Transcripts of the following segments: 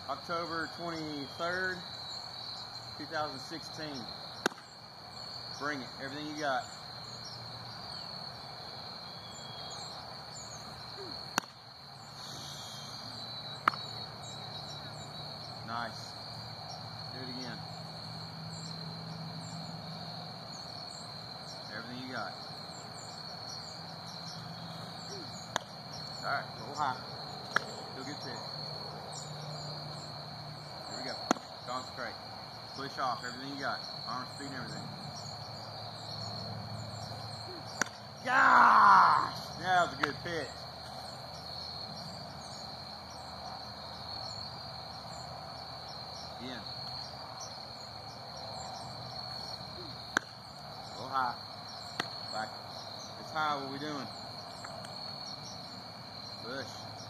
October 23rd, 2016. Bring it. Everything you got. Nice. Do it again. Everything you got. Alright, roll high. Still good pitch. Here we go. Concentrate. Push off everything you got. Arm speed and everything. Gosh! That was a good pitch. Again. Go high. Back. It's high. What are we doing? Push.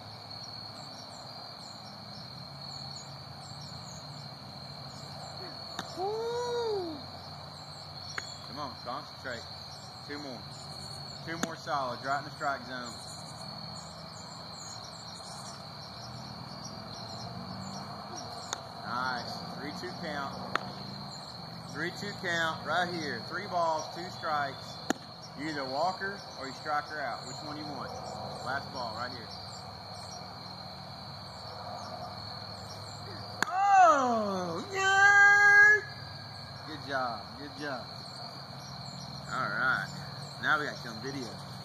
Woo! Come on, concentrate. Two more. Two more solids, right in the strike zone. Nice. 3-2 count. 3-2 count right here. 3 balls, 2 strikes. You either walk her or you strike her out. Which one you want? Last ball right here. Oh, yeah! Good job. Good job. All right. Now we got some video.